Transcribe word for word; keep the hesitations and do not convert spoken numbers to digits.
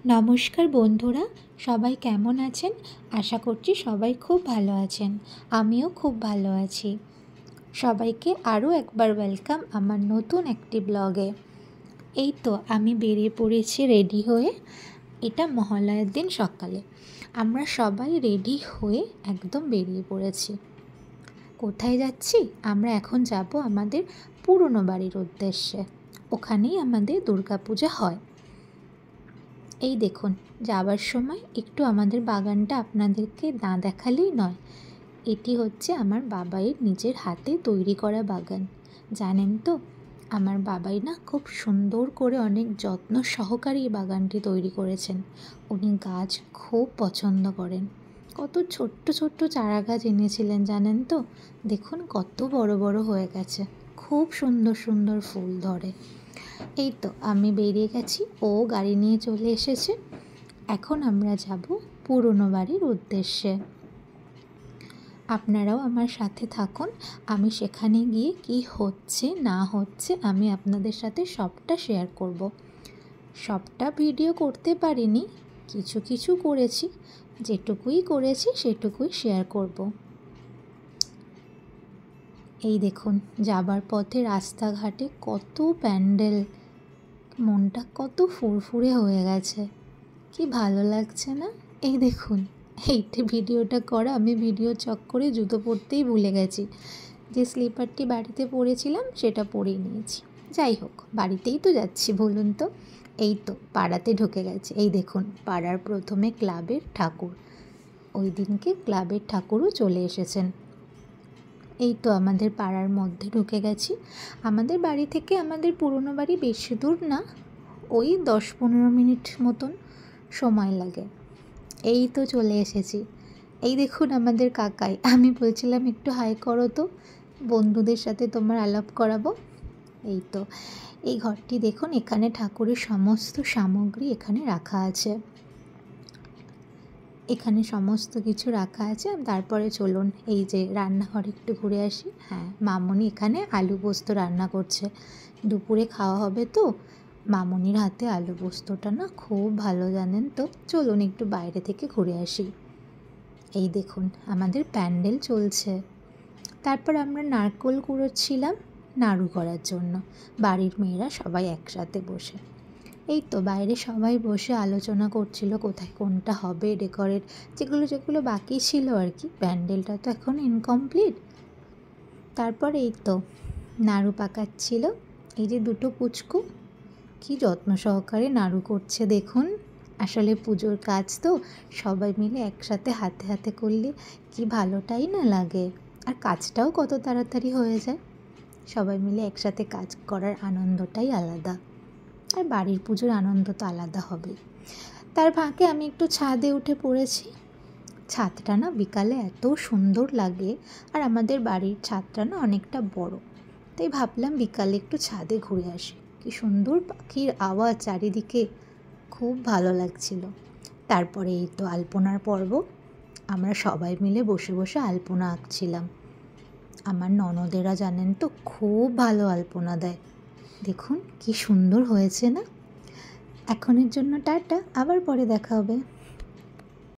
নমস্কার বন্ধুরা, সবাই কেমন আছেন? আশা করছি সবাই খুব ভালো আছেন। আমিও খুব ভালো আছি। সবাইকে আরও একবার ওয়েলকাম আমার নতুন একটি ব্লগে। এই তো আমি বেরিয়ে পড়েছি রেডি হয়ে। এটা মহালয়ার দিন সকালে আমরা সবাই রেডি হয়ে একদম বেরিয়ে পড়েছি। কোথায় যাচ্ছি? আমরা এখন যাব আমাদের পুরনো বাড়ির উদ্দেশ্যে। ওখানেই আমাদের দুর্গাপূজা হয়। এই দেখুন, যাবার সময় একটু আমাদের বাগানটা আপনাদেরকে না দেখালেই নয়। এটি হচ্ছে আমার বাবাইয়ের নিজের হাতে তৈরি করা বাগান। জানেন তো, আমার বাবাই না খুব সুন্দর করে অনেক যত্ন সহকারে এই বাগানটি তৈরি করেছেন। উনি গাছ খুব পছন্দ করেন। কত ছোট্ট ছোট্ট চারা গাছ এনেছিলেন জানেন তো। দেখুন কত বড় বড় হয়ে গেছে, খুব সুন্দর সুন্দর ফুল ধরে। এই তো আমি বেরিয়ে গেছি, ও গাড়ি নিয়ে চলে এসেছে। এখন আমরা যাব পুরনো বাড়ির উদ্দেশ্যে। আপনারাও আমার সাথে থাকুন। আমি সেখানে গিয়ে কি হচ্ছে না হচ্ছে আমি আপনাদের সাথে সবটা শেয়ার করব। সবটা ভিডিও করতে পারিনি, কিছু কিছু করেছি। যেটুকুই করেছি সেটুকুই শেয়ার করব। এই দেখুন, যাবার পথে রাস্তাঘাটে কত প্যান্ডেল, মনটা কত ফুরফুরে হয়ে গেছে। কি ভালো লাগছে না? এই দেখুন, এইটা ভিডিওটা করা আমি ভিডিও চক্করে জুতো পরতেই ভুলে গেছি। যে স্লিপারটি বাড়িতে পরেছিলাম সেটা পরেই নিয়েছি। যাই হোক, বাড়িতেই তো যাচ্ছি বলুন তো। এই তো পাড়াতে ঢুকে গেছে। এই দেখুন, পাড়ার প্রথমে ক্লাবের ঠাকুর। ওই দিনকে ক্লাবের ঠাকুরও চলে এসেছেন। এই তো আমাদের পাড়ার মধ্যে ঢুকে গেছি। আমাদের বাড়ি থেকে আমাদের পুরনো বাড়ি বেশি দূর না, ওই দশ পনেরো মিনিট মতন সময় লাগে। এই তো চলে এসেছি। এই দেখুন আমাদের কাকাই। আমি বলছিলাম একটু হাই করো তো, বন্ধুদের সাথে তোমার আলাপ করাবো। এই তো এই ঘরটি দেখুন, এখানে ঠাকুরের সমস্ত সামগ্রী এখানে রাখা আছে। এখানে সমস্ত কিছু রাখা আছে। তারপরে চলুন এই যে রান্নাঘরে একটু ঘুরে আসি। হ্যাঁ, মামনি এখানে আলু পোস্ত রান্না করছে। দুপুরে খাওয়া হবে তো। মামনির হাতে আলু পোস্তটা না খুব ভালো, জানেন তো। চলুন একটু বাইরে থেকে ঘুরে আসি। এই দেখুন আমাদের প্যান্ডেল চলছে। তারপর আমরা নারকোল কুড়োচ্ছিলাম নাড়ু করার জন্য, বাড়ির মেয়েরা সবাই একসাথে বসে। এই তো বাইরে সবাই বসে আলোচনা করছিল কোথায় কোনটা হবে, ডেকোরেট যেগুলো যেগুলো বাকি ছিল আর কি। প্যান্ডেলটা তো এখন ইনকমপ্লিট। তারপর এই তো নাড়ু পাকাচ্ছিল। এই যে দুটো পুচকু কি যত্ন সহকারে নাড়ু করছে দেখুন। আসলে পুজোর কাজ তো সবাই মিলে একসাথে হাতে হাতে করলে কি ভালোটাই না লাগে, আর কাজটাও কত তাড়াতাড়ি হয়ে যায়। সবাই মিলে একসাথে কাজ করার আনন্দটাই আলাদা, আর বাড়ির পুজোর আনন্দ তো আলাদা হবে। তার ফাঁকে আমি একটু ছাদে উঠে পড়েছি। ছাদটা না বিকালে এত সুন্দর লাগে, আর আমাদের বাড়ির ছাদটা না অনেকটা বড়, তাই ভাবলাম বিকালে একটু ছাদে ঘুরে আসি। কি সুন্দর পাখির আওয়াজ চারিদিকে, খুব ভালো লাগছিল। তারপরে এই তো আলপনার পর্ব। আমরা সবাই মিলে বসে বসে আলপনা আঁকছিলাম। আমার ননদেরা জানেন তো খুব ভালো আলপনা দেয়। দেখুন কি সুন্দর হয়েছে না। এখনের জন্য টাটা, আবার পরে দেখা হবে।